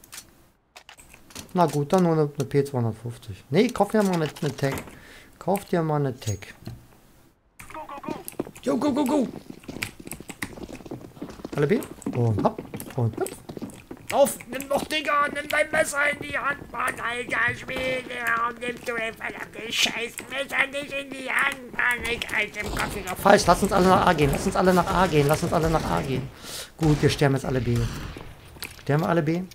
na gut, dann nur eine, eine P zweihundertfünfzig. Nee, kauf dir mal eine, eine Tech. Kauf dir mal eine Tech. Go, go, go, go! Alle B? Und hopp. Und hopp. Auf, nimm doch, Digga, nimm dein Messer in die Hand, Mann, alter Schwede. Warum nimmst du ein verdammtes Scheißmesser nicht in die Hand, Mann? Ich halt im Kopf noch. Falsch, lass uns alle nach A gehen, lass uns alle nach A gehen, lass uns alle nach A gehen. Gut, wir sterben jetzt alle B. Sterben wir alle B?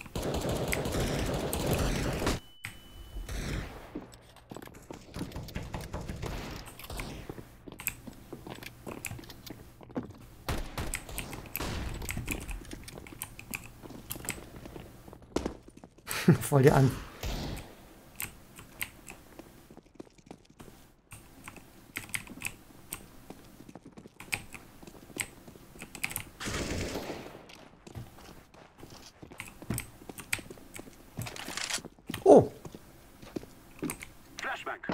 Voll dir an. Oh. Flashback.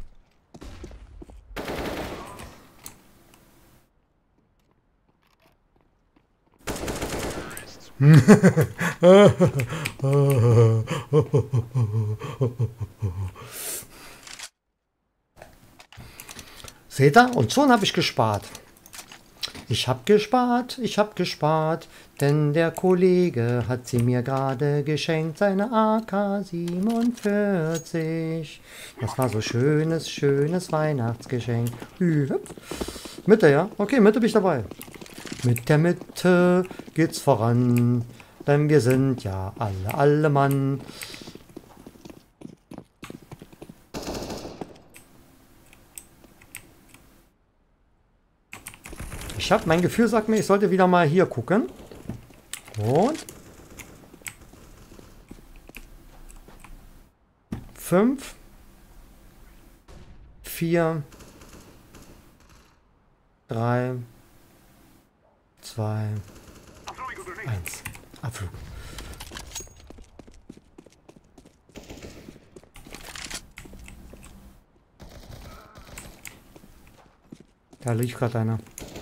Seht ihr? Und schon habe ich gespart. Ich habe gespart, ich habe gespart, denn der Kollege hat sie mir gerade geschenkt, seine A K siebenundvierzig. Das war so schönes, schönes Weihnachtsgeschenk. Mitte, ja? Okay, Mitte bin ich dabei. Mit der Mitte geht's voran, denn wir sind ja alle, alle Mann. Ich habe, mein Gefühl sagt mir, ich sollte wieder mal hier gucken. Und fünf, vier, drei, zwei, eins. Abflug. Da liegt gerade einer.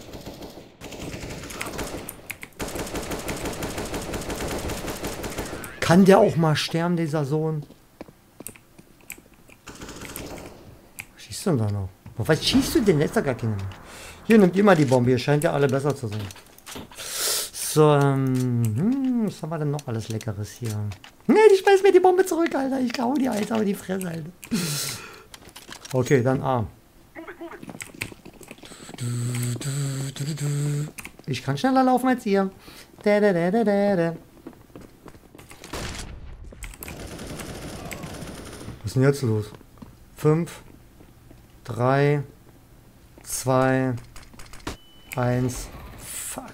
Kann der auch mal sterben, dieser Sohn? Was schießt du denn da noch? Was schießt du denn? Letzter gar keine mehr. Hier, nimmt immer die Bombe. Ihr scheint ja alle besser zu sein. So, ähm, hm, was haben wir denn noch alles Leckeres hier? Ne, ich schmeiß mir die Bombe zurück, Alter. Ich hau die Alter, aber die Fresse, Alter. Okay, dann A. Ich kann schneller laufen als ihr. Da, da, da, da, da, da. Was ist denn jetzt los? fünf, drei, zwei, eins. Fuck.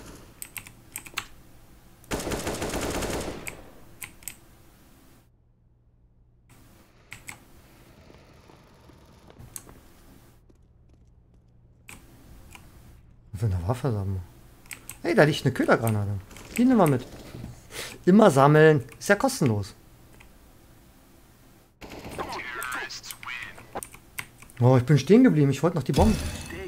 Was für eine Waffe haben wir? Hey, da liegt eine Ködergranate. Die nehmen wir mit. Immer sammeln. Ist ja kostenlos. Oh, ich bin stehen geblieben. Ich wollte noch die Bomben.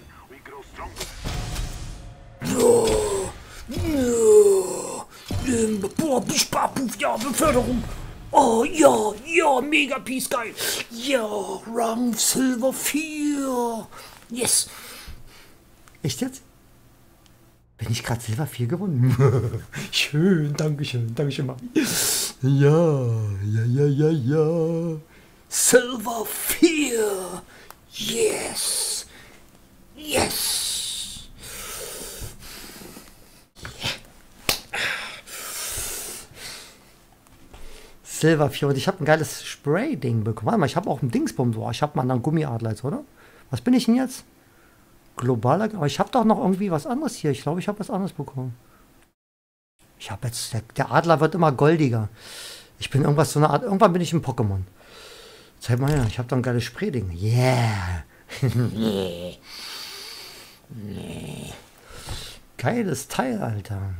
Boah, ja, Beförderung. Oh, ja, ja, mega Piece, geil. Ja, Rang Silver vier. Yes. Echt jetzt? Bin ich gerade Silber vier gewonnen? Schön, Dankeschön, Dankeschön, Mami. Ja, ja, ja, ja, ja. Silver vier. Yes. Yes. Silber vier. Und ich habe ein geiles Spray-Ding bekommen. Warte mal, ich habe auch ein Dingsbums. Oh, ich habe mal einen Gummiadler jetzt, oder? Was bin ich denn jetzt? Globaler. Aber ich habe doch noch irgendwie was anderes hier. Ich glaube, ich habe was anderes bekommen. Ich habe jetzt. Der, der Adler wird immer goldiger. Ich bin irgendwas so eine Art. Irgendwann bin ich ein Pokémon. Zeig mal her. Ich habe doch ein geiles Spray-Ding. Yeah. nee. Nee. Geiles Teil, Alter.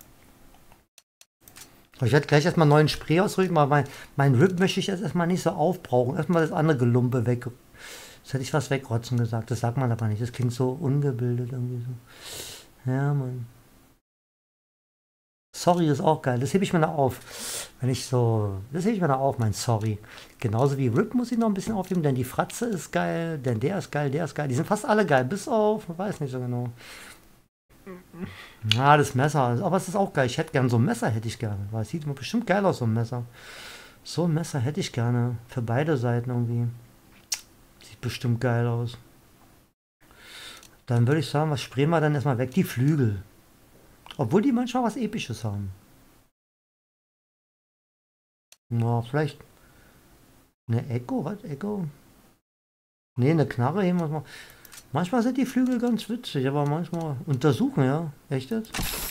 Ich werde gleich erstmal einen neuen Spray ausrücken, aber mein, mein Rip möchte ich jetzt erstmal nicht so aufbrauchen. Erstmal das andere Gelumpe weg. Jetzt hätte ich was wegrotzen gesagt. Das sagt man aber nicht. Das klingt so ungebildet irgendwie so. Ja, Mann. Sorry ist auch geil. Das hebe ich mir noch auf. Wenn ich so. Das hebe ich mir noch auf, mein Sorry. Genauso wie Rip muss ich noch ein bisschen aufheben, denn die Fratze ist geil, denn der ist geil, der ist geil. Die sind fast alle geil, bis auf. Ich weiß nicht so genau. Ah, das Messer. Aber es ist auch geil. Ich hätte gerne so ein Messer, hätte ich gerne. Weil es sieht immer bestimmt geil aus, so ein Messer. So ein Messer hätte ich gerne. Für beide Seiten irgendwie. Sieht bestimmt geil aus. Dann würde ich sagen, was sprayen wir dann erstmal weg? Die Flügel. Obwohl die manchmal was Episches haben. Na, vielleicht. Eine Echo? Was? Echo? Ne, eine Knarre heben wir mal. Manchmal sind die Flügel ganz witzig, aber manchmal untersuchen, ja. Echt jetzt?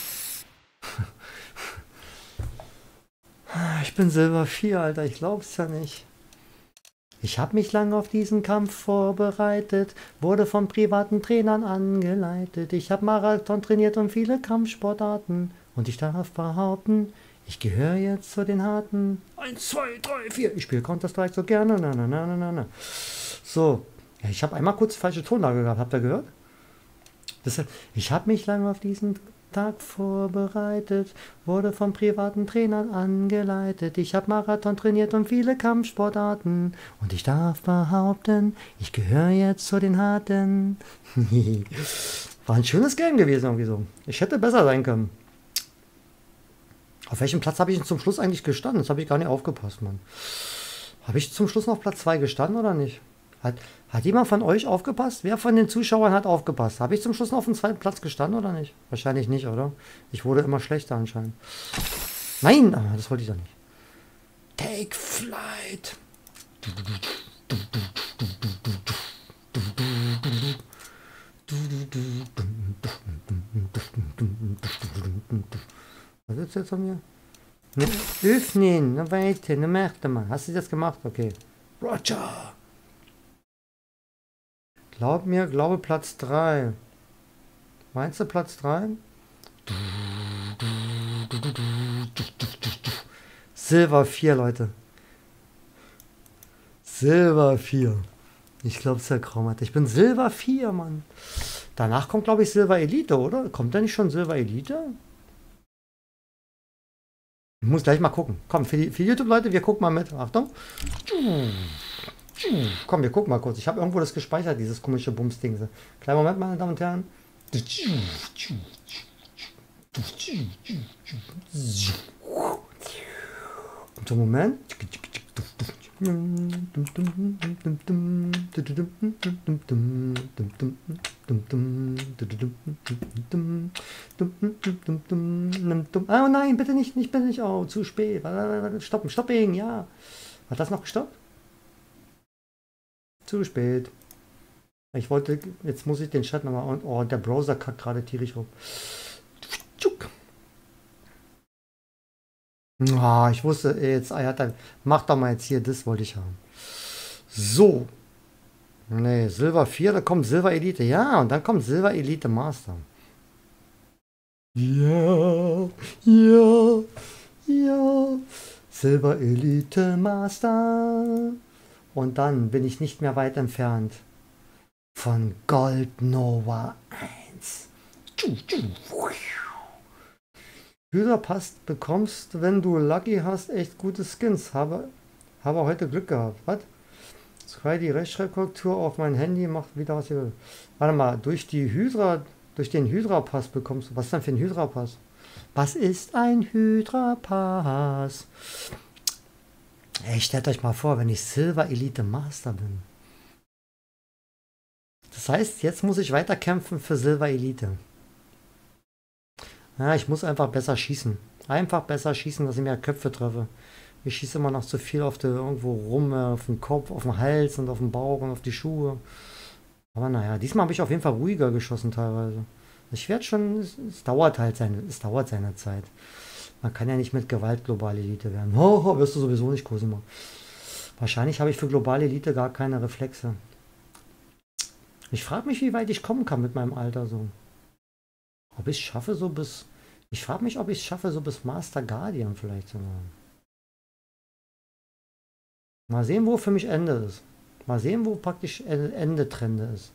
Ich bin Silber vier, Alter. Ich glaub's ja nicht. Ich habe mich lange auf diesen Kampf vorbereitet, wurde von privaten Trainern angeleitet. Ich habe Marathon trainiert und viele Kampfsportarten. Und ich darf behaupten, ich gehöre jetzt zu den Harten. Eins, zwei, drei, vier. Ich spiele Counter-Strike so gerne. Na, na, na, na, na. So. Ja, ich habe einmal kurz falsche Tonlage gehabt. Habt ihr gehört? Das, ich habe mich lange auf diesen Tag vorbereitet, wurde von privaten Trainern angeleitet. Ich habe Marathon trainiert und viele Kampfsportarten. Und ich darf behaupten, ich gehöre jetzt zu den Harten. War ein schönes Game gewesen irgendwie so. Ich hätte besser sein können. Auf welchem Platz habe ich zum Schluss eigentlich gestanden? Das habe ich gar nicht aufgepasst, Mann. Habe ich zum Schluss noch Platz zwei gestanden oder nicht? Hat, hat jemand von euch aufgepasst? Wer von den Zuschauern hat aufgepasst? Habe ich zum Schluss noch auf dem zweiten Platz gestanden oder nicht? Wahrscheinlich nicht, oder? Ich wurde immer schlechter anscheinend. Nein, ah, das wollte ich doch nicht. Take flight. Was ist jetzt von mir? Ne, öffnen, ne, weiter, ne, merkte mal. Hast du das gemacht? Okay. Roger. Glaub mir, glaube Platz drei. Meinst du Platz drei? Silber vier, Leute. Silber vier. Ich glaube, es ist ja Chromat. Ich bin Silber vier, Mann. Danach kommt, glaube ich, Silber Elite, oder? Kommt da nicht schon Silber Elite? Ich muss gleich mal gucken. Komm, für die, für die YouTube-Leute, wir gucken mal mit. Achtung. Komm, wir gucken mal kurz. Ich habe irgendwo das gespeichert, dieses komische Bums-Ding. Kleinen Moment, meine Damen und Herren. Und so, Moment. Oh nein, bitte nicht, nicht, bitte nicht. Oh, zu spät. Stoppen, stopping, ja. Hat das noch gestoppt? Zu spät. Ich wollte, jetzt muss ich den Chat nochmal, und oh, der Browser kackt gerade tierisch rum. Tschuk. Ah, ich wusste, jetzt, ah, ja, dann, mach doch mal jetzt hier, das wollte ich haben. So. Nee, Silber vier, da kommt Silber Elite. Ja, und dann kommt Silber Elite Master. Ja, ja, ja. Silber Elite Master. Und dann bin ich nicht mehr weit entfernt von Gold Nova eins. Hydra Pass bekommst, wenn du Lucky hast, echt gute Skins. Habe, habe heute Glück gehabt. Was? Sky, die Rechtschreibkorrektur auf mein Handy macht wieder was hier will. Warte mal, durch die Hydra, durch den Hydra Pass bekommst du. Was ist denn für ein Hydra Pass? Was ist ein Hydra Pass? Ey, stellt euch mal vor, wenn ich Silber Elite Master bin. Das heißt, jetzt muss ich weiter kämpfen für Silber Elite. Ja, ich muss einfach besser schießen. Einfach besser schießen, dass ich mehr Köpfe treffe. Ich schieße immer noch zu viel auf der, irgendwo rum, auf den Kopf, auf den Hals und auf den Bauch und auf die Schuhe. Aber naja, diesmal habe ich auf jeden Fall ruhiger geschossen teilweise. Ich werde schon, es, es dauert halt seine, es dauert seine Zeit. Man kann ja nicht mit Gewalt globale Elite werden. Oh, wirst du sowieso nicht, Cosima. Wahrscheinlich habe ich für globale Elite gar keine Reflexe. Ich frage mich, wie weit ich kommen kann mit meinem Alter so. Ob ich es schaffe, so bis... Ich frage mich, ob ich es schaffe, so bis Master Guardian vielleicht zu machen. Mal sehen, wo für mich Ende ist. Mal sehen, wo praktisch Ende Trende ist.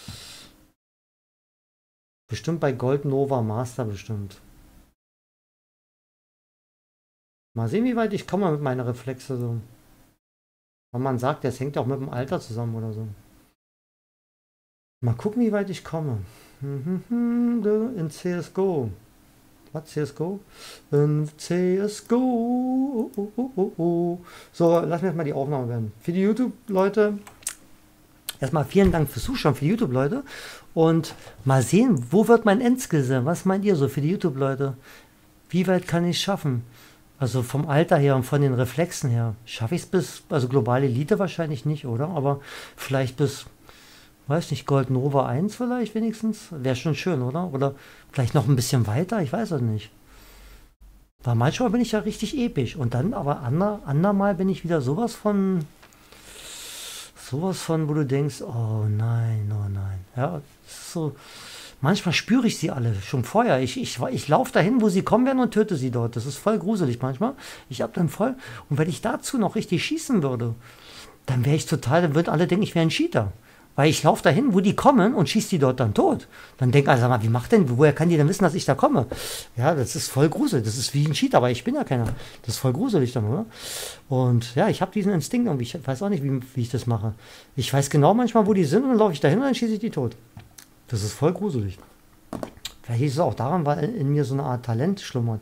Bestimmt bei Gold Nova Master bestimmt. Mal sehen, wie weit ich komme mit meinen Reflexe so. Weil man sagt, das hängt auch mit dem Alter zusammen oder so. Mal gucken, wie weit ich komme. In C S G O. Was? C S G O? In C S G O. Oh, oh, oh, oh. So, lass mir jetzt mal die Aufnahme werden. Für die YouTube-Leute, erstmal vielen Dank fürs Zuschauen, für die YouTube-Leute. Und mal sehen, wo wird mein Endskill sein? Was meint ihr so für die YouTube-Leute? Wie weit kann ich es schaffen? Also vom Alter her und von den Reflexen her. Schaffe ich es bis, also globale Elite wahrscheinlich nicht, oder? Aber vielleicht bis, weiß nicht, Gold Nova eins vielleicht wenigstens. Wäre schon schön, oder? Oder vielleicht noch ein bisschen weiter, ich weiß es nicht. Weil manchmal bin ich ja richtig episch. Und dann aber ander, andermal bin ich wieder sowas von, sowas von, wo du denkst, oh nein, oh nein. Ja, so... Manchmal spüre ich sie alle schon vorher. Ich, ich, ich laufe dahin, wo sie kommen werden und töte sie dort. Das ist voll gruselig manchmal. Ich hab dann voll. Und wenn ich dazu noch richtig schießen würde, dann wäre ich total, dann würden alle denken, ich wäre ein Cheater. Weil ich laufe dahin, wo die kommen und schieße die dort dann tot. Dann denken alle, sag mal, wie macht denn, woher kann die denn wissen, dass ich da komme? Ja, das ist voll gruselig. Das ist wie ein Cheater, aber ich bin ja keiner. Das ist voll gruselig dann, oder? Und ja, ich habe diesen Instinkt und ich weiß auch nicht, wie, wie ich das mache. Ich weiß genau manchmal, wo die sind und dann laufe ich dahin und dann schieße ich die tot. Das ist voll gruselig. Vielleicht ist es auch daran, weil in mir so eine Art Talent schlummert.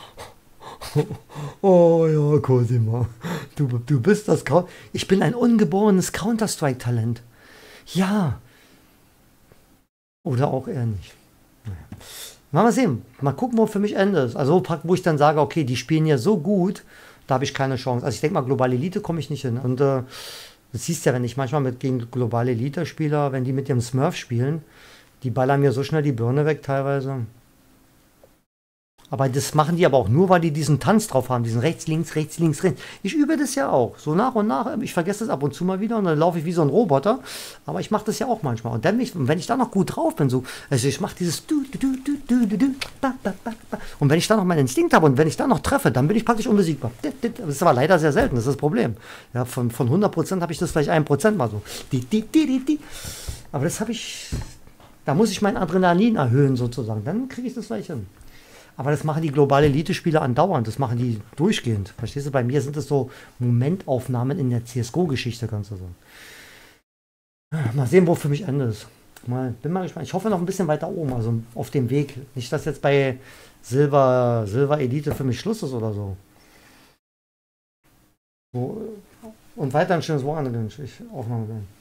Oh ja, Cosima. Du, du bist das... Ich bin ein ungeborenes Counter-Strike-Talent. Ja. Oder auch eher nicht. Naja. Mal sehen. Mal gucken, wo für mich Ende ist. Also wo ich dann sage, okay, die spielen ja so gut, da habe ich keine Chance. Also ich denke mal, globale Elite komme ich nicht hin. Und äh, das siehst ja, wenn ich manchmal mit gegen globale Elite-Spieler, wenn die mit dem Smurf spielen, die ballern mir so schnell die Birne weg teilweise. Aber das machen die aber auch nur, weil die diesen Tanz drauf haben, diesen rechts, links, rechts, links, rechts. Ich übe das ja auch, so nach und nach. Ich vergesse das ab und zu mal wieder und dann laufe ich wie so ein Roboter. Aber ich mache das ja auch manchmal. Und dann, wenn ich da noch gut drauf bin, so, also ich mache dieses du, du, du, du, du, du, du, ba, ba, ba, ba. Und wenn ich da noch meinen Instinkt habe und wenn ich da noch treffe, dann bin ich praktisch unbesiegbar. Das ist aber leider sehr selten, das ist das Problem. Ja, von, von hundert Prozent habe ich das vielleicht ein Prozent mal so. Die, die, die, die, die. Aber das habe ich, da muss ich mein Adrenalin erhöhen sozusagen. Dann kriege ich das gleich hin. Aber das machen die globale Elite-Spieler andauernd. Das machen die durchgehend. Verstehst du? Bei mir sind das so Momentaufnahmen in der C S G O-Geschichte, kannst du sagen. Mal sehen, wo für mich Ende ist. Mal, bin mal gespannt. Ich hoffe noch ein bisschen weiter oben, also auf dem Weg. Nicht, dass jetzt bei Silber, Silber Elite für mich Schluss ist oder so. so und weiter ein schönes Wochenende wünsche ich. Aufnahme.